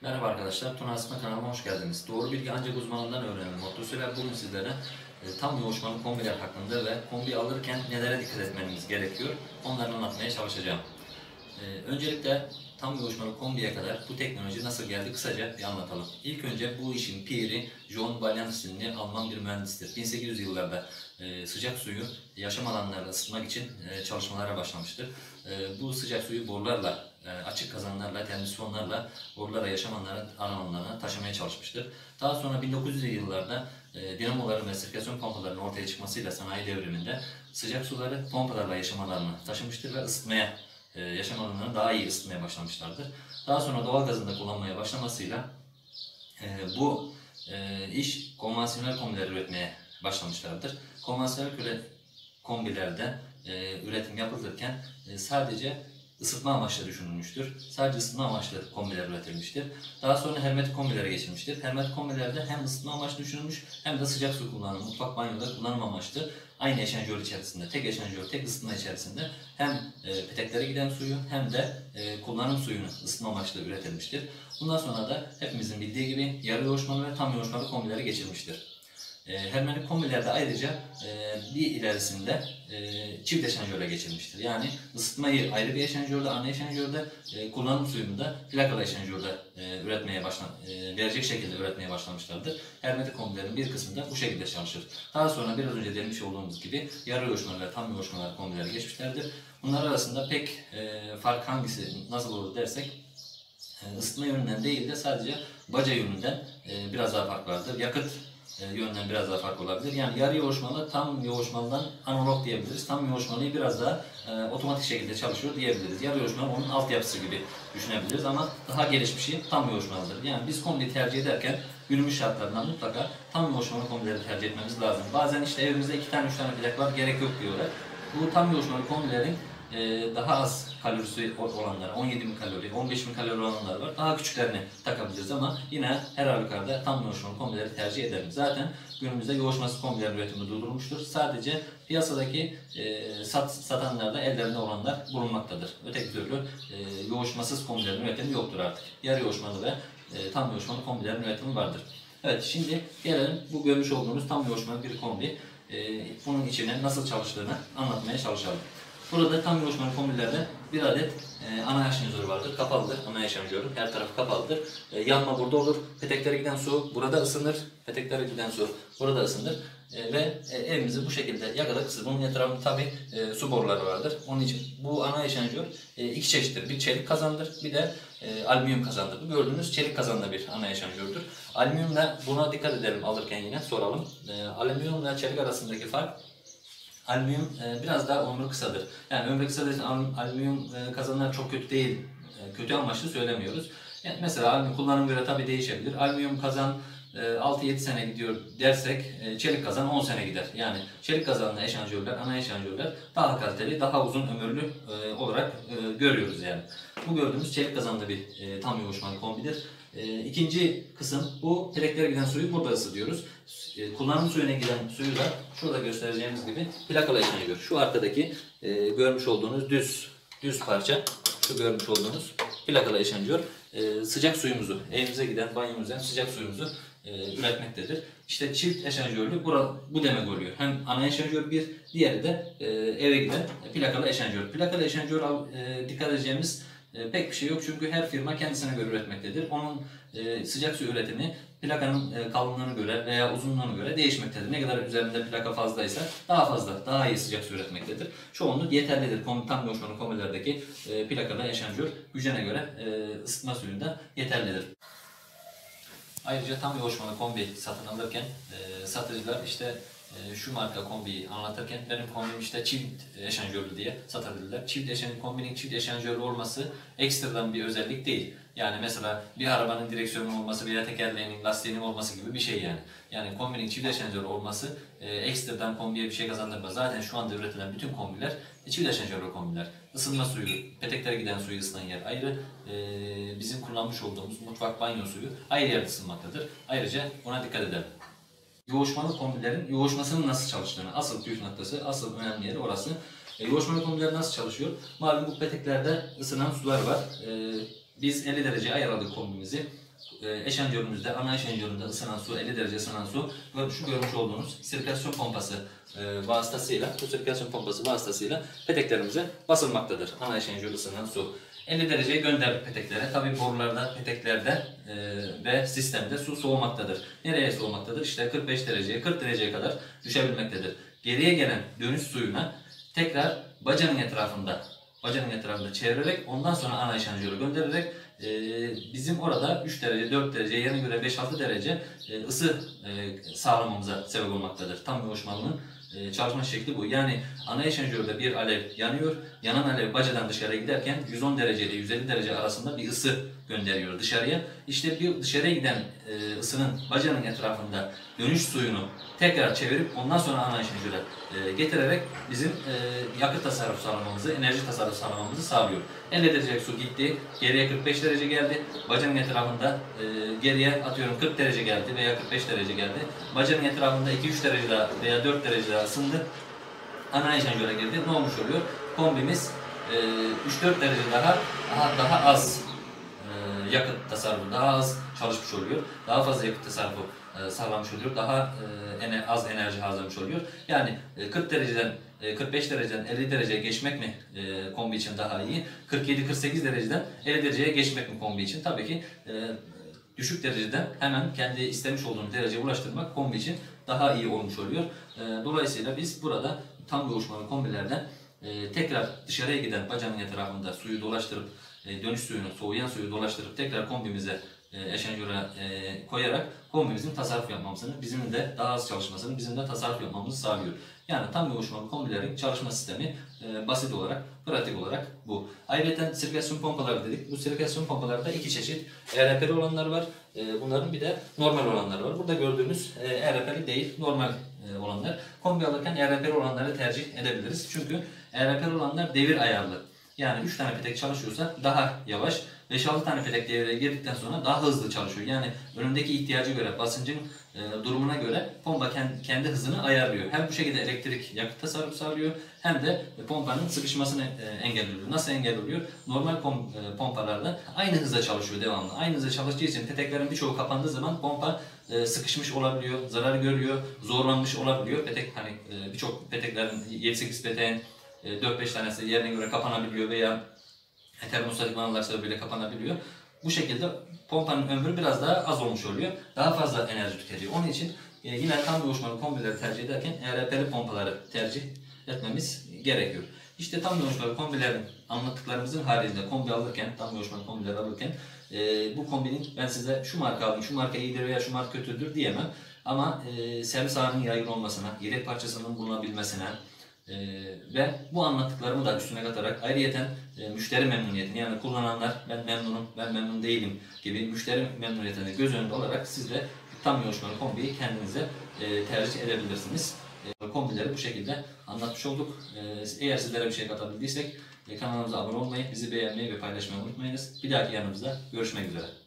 Merhaba arkadaşlar, Tuna Asma kanalıma hoş geldiniz. Doğru bilgi ancak uzmanından öğrenilir mottosuyla bugün sizlere tam yoğuşmalı kombiler hakkında ve kombi alırken nelere dikkat etmeniz gerekiyor onları anlatmaya çalışacağım. Öncelikle tam yoğuşmalı kombiye kadar bu teknoloji nasıl geldi kısaca bir anlatalım. İlk önce bu işin piri John Valliant isimli Alman bir mühendistir. 1800 yıllarda sıcak suyu yaşam alanlarında ısıtmak için çalışmalara başlamıştır. Bu sıcak suyu borularla, açık kazanlarla, termosifonlarla borulara, yaşam alanlarına taşımaya çalışmıştır. Daha sonra 1900'lü yıllarda dinamoların ve sirkülasyon pompalarının ortaya çıkmasıyla sanayi devriminde sıcak suları pompalarla yaşam alanlarına taşımıştır ve ısıtmaya yaşam alanlarını daha iyi ısıtmaya başlamışlardır. Daha sonra doğal gazın da kullanmaya başlamasıyla bu iş konvansiyonel kombiler üretmeye başlamışlardır. Konvansiyonel kombilerde üretim yapılırken sadece ısıtma amaçlı düşünülmüştür. Sadece ısıtma amaçlı kombiler üretilmiştir. Daha sonra hermetik kombilere geçilmiştir. Hermetik kombilerde hem ısıtma amaçlı düşünülmüş hem de sıcak su kullanımı, mutfak banyoda kullanım amaçlı aynı eşanjör içerisinde, tek eşanjör, tek ısıtma içerisinde hem peteklere giden suyu hem de kullanım suyunu ısıtma amaçlı üretilmiştir. Bundan sonra da hepimizin bildiği gibi yarı yoğuşmalı ve tam yoğuşmalı kombilere geçilmiştir. Hermetik kombilerde ayrıca bir ilerisinde çift eşanjöre geçilmiştir. Yani ısıtmayı ayrı bir eşanjörde, ana eşanjörde, kullanım suyunu da plakalı eşanjörde verecek şekilde üretmeye başlamışlardır. Hermetik kombilerin bir kısmı da bu şekilde çalışır. Daha sonra biraz önce demiş olduğumuz gibi yarı yoğuşmalı ve tam yoğuşmalı kombilere geçmişlerdir. Bunlar arasında pek fark hangisi nasıl olur dersek ısıtma yönünden değil de sadece baca yönünden biraz daha fark vardır. Yakıt yönden biraz daha farklı olabilir. Yani yarı yoğuşmalı, tam yoğuşmalıdan analog diyebiliriz. Tam yoğuşmalıyı biraz daha otomatik şekilde çalışıyor diyebiliriz. Yarı yoğuşmalı onun altyapısı gibi düşünebiliriz ama daha gelişmişi tam yoğuşmalıdır. Yani biz kombi tercih ederken günümüz şartlarından mutlaka tam yoğuşmalı kombileri tercih etmemiz lazım. Bazen işte evimizde 2 tane 3 tane plak var, gerek yok diyorlar. Bu tam yoğuşmalı kombilerin daha az kalorisi olanlar, 17.000 kalori, 15.000 kalori olanlar var. Daha küçüklerini takabiliriz ama yine her halükarda tam yoğuşmalı kombileri tercih edelim. Zaten günümüzde yoğuşmasız kombilerin üretimi durdurulmuştur. Sadece piyasadaki satanlarda ellerinde olanlar bulunmaktadır. Öteki türlü yoğuşmasız kombilerin üretimi yoktur artık. Yarı yoğuşmalı ve tam yoğuşmalı kombilerin üretimi vardır. Evet, şimdi gelelim bu görmüş olduğunuz tam yoğuşmalı bir kombi. Bunun içine nasıl çalıştığını anlatmaya çalışalım. Burada tam yoğuşmalı kombilerde bir adet ana eşanjör vardır. Kapalıdır ana eşanjörü. Her tarafı kapalıdır. Yanma burada olur. Peteklere giden su burada ısınır. Peteklere giden su burada ısınır. Ve evimizi bu şekilde yakarız. Bunun etrafında tabi su boruları vardır. Onun için bu ana eşanjör iki çeşittir. Bir çelik kazandır, bir de alüminyum kazandır. Bu gördüğünüz çelik kazanlı bir ana eşanjördür. Alüminyumla buna dikkat edelim alırken yine soralım. Alüminyumla çelik arasındaki fark, alüminyum biraz daha ömrü kısadır. Yani ömrü kısadır için alüminyum kazanlar çok kötü değil. Kötü amaçlı söylemiyoruz. Yani mesela alüminyum kullanım göre tabii değişebilir. Alüminyum kazan 6-7 sene gidiyor dersek çelik kazan 10 sene gider. Yani çelik kazanlı eşanjörler, ana eşanjörler daha kaliteli, daha uzun ömürlü olarak görüyoruz yani. Bu gördüğümüz çelik kazanlı bir tam yoğuşmalı kombidir. İkinci kısım bu peteklere giden suyu burada ısıtıyoruz. Kullanım suyuna giden suyu da şurada göstereceğimiz gibi plakalı eşanjör. Şu arkadaki görmüş olduğunuz düz parça, şu görmüş olduğunuz plakalı eşanjör sıcak suyumuzu, evimize giden banyomuzdan sıcak suyumuzu üretmektedir. İşte çift eşanjörlü bu demek oluyor. Hem ana eşanjör bir, diğeri de eve giden plakalı eşanjör. Plakalı eşanjör dikkat edeceğimiz pek bir şey yok çünkü her firma kendisine göre üretmektedir. Onun sıcak su üretimi plakanın kalınlığına göre veya uzunluğuna göre değişmektedir. Ne kadar üzerinde plaka fazlaysa daha fazla, daha iyi sıcak su üretmektedir. Çoğunluk yeterlidir. Tam yoğuşmalı kombilerdeki plakalı eşanjör gücüne göre ısıtma suyunda yeterlidir. Ayrıca tam yoğuşmalı kombi satın alırken satıcılar işte şu marka kombiyi anlatırken benim kombim işte çift eşanjörlü diye satabilirler. Kombinin çift eşanjörlü olması ekstradan bir özellik değil. Yani mesela bir arabanın direksiyonunun olması veya tekerleğinin, lastiğinin olması gibi bir şey yani. Yani kombinin çift eşanjörlü olması ekstradan kombiye bir şey kazandırmaz. Zaten şu anda üretilen bütün kombiler çift eşanjörlü kombiler. Isınma suyu, peteklere giden suyu ısınan yer ayrı. Bizim kullanmış olduğumuz mutfak banyo suyu ayrı yerde ısınmaktadır. Ayrıca ona dikkat edelim. Yoğuşmalı kombilerin yoğuşmasının nasıl çalıştığını, asıl püf noktası, asıl önemli yeri orası. Yoğuşmalı kombiler nasıl çalışıyor? Malum bu peteklerde ısınan sular var. Biz 50 dereceye ayarladık kombimizi. eşanjörümüzde, ana eşanjöründe ısınan su, 50 derece ısınan su, şu görmüş olduğunuz sirkülasyon pompası vasıtasıyla, bu sirkülasyon pompası vasıtasıyla peteklerimize basılmaktadır. Ana eşanjör ısınan su. 50 dereceye gönder peteklere. Tabi borularda, peteklerde ve sistemde su soğumaktadır. Nereye soğumaktadır? İşte 45 dereceye, 40 dereceye kadar düşebilmektedir. Geriye gelen dönüş suyuna tekrar bacanın etrafında çevirerek ondan sonra ana eşanjöre göndererek bizim orada 3 derece, 4 derece, yerine göre 5-6 derece ısı sağlamamıza sebep olmaktadır. Tam yoğuşmalının çalışma şekli bu. Yani ana eşanjörde bir alev yanıyor. Yanan alev bacadan dışarıya giderken 110 derece ile 150 derece arasında bir ısı gönderiyor dışarıya. İşte bir dışarıya giden ısının bacanın etrafında dönüş suyunu tekrar çevirip ondan sonra ana eşanjöre getirerek bizim yakıt tasarrufu sağlamamızı, enerji tasarrufu sağlamamızı sağlıyor. 50 derecelik su gitti, geriye 45 derece geldi. Bacanın etrafında geriye atıyorum 40 derece geldi veya 45 derece geldi. Bacanın etrafında 2-3 derece daha veya 4 derece daha ısındı. Ana eşanjöre girdi. Ne olmuş oluyor? Kombimiz 3-4 derece daha az yakıt tasarrufu, daha az çalışmış oluyor. Daha fazla yakıt tasarrufu sağlamış oluyor. Daha az enerji harcamış oluyor. Yani 40 dereceden 45 dereceden 50 dereceye geçmek mi kombi için daha iyi? 47-48 dereceden 50 dereceye geçmek mi kombi için? Tabii ki düşük dereceden hemen kendi istemiş olduğumuz dereceye ulaştırmak kombi için daha iyi olmuş oluyor. Dolayısıyla biz burada tam yoğuşmalı kombilerden tekrar dışarıya giden bacanın etrafında suyu dolaştırıp dönüş suyunu, soğuyan suyu dolaştırıp tekrar kombimize eşanjöre koyarak kombimizin tasarruf yapmamızını, bizim de daha az çalışmasını, bizim de tasarruf yapmamızı sağlıyor. Yani tam yoğuşmalı kombilerin çalışma sistemi basit olarak, pratik olarak bu. Ayrıca sirkülasyon pompaları dedik. Bu sirkülasyon pompalarda iki çeşit ERP'li olanlar var. Bunların bir de normal olanları var. Burada gördüğünüz ERP'li değil, normal olanlar. Kombi alırken ERP'li olanları tercih edebiliriz. Çünkü ERP'li olanlar devir ayarlı. Yani 3 tane petek çalışıyorsa daha yavaş, 5-6 tane petek devreye girdikten sonra daha hızlı çalışıyor. Yani önündeki ihtiyacı göre, basıncın durumuna göre pompa kendi hızını ayarlıyor. Hem bu şekilde elektrik yakıt tasarrufu sağlıyor hem de pompanın sıkışmasını engelliyor. Nasıl engelliyor? Normal pompalarda aynı hızda çalışıyor devamlı. Aynı hızda çalıştığı için peteklerin birçoğu kapandığı zaman pompa sıkışmış olabiliyor, zarar görüyor, zorlanmış olabiliyor. Petek hani birçok peteklerin 7-8 peteğin 4-5 tanesi yerine göre kapanabiliyor veya termostatik vanalar sebebiyle kapanabiliyor. Bu şekilde pompanın ömrü biraz daha az olmuş oluyor. Daha fazla enerji tüketiyor. Onun için yine tam yoğuşmalı kombileri tercih ederken ERP'li pompaları tercih etmemiz gerekiyor. İşte tam yoğuşmalı kombilerin anlattıklarımızın haricinde kombi alırken, tam yoğuşmalı kombileri alırken bu kombinin ben size şu marka aldım, şu marka iyidir veya şu marka kötüdür diyemem. Ama servis ağının yaygın olmasına, yedek parçasının bulunabilmesine, ve bu anlattıklarımı da üstüne katarak ayrıyeten müşteri memnuniyetini, yani kullananlar ben memnunum, ben memnun değilim gibi müşteri memnuniyetini göz önünde olarak siz de tam yoğuşmalı kombiyi kendinize tercih edebilirsiniz. Kombileri bu şekilde anlatmış olduk. Eğer sizlere bir şey katabildiysek kanalımıza abone olmayı, bizi beğenmeyi ve paylaşmayı unutmayınız. Bir dahaki yanımızda görüşmek üzere.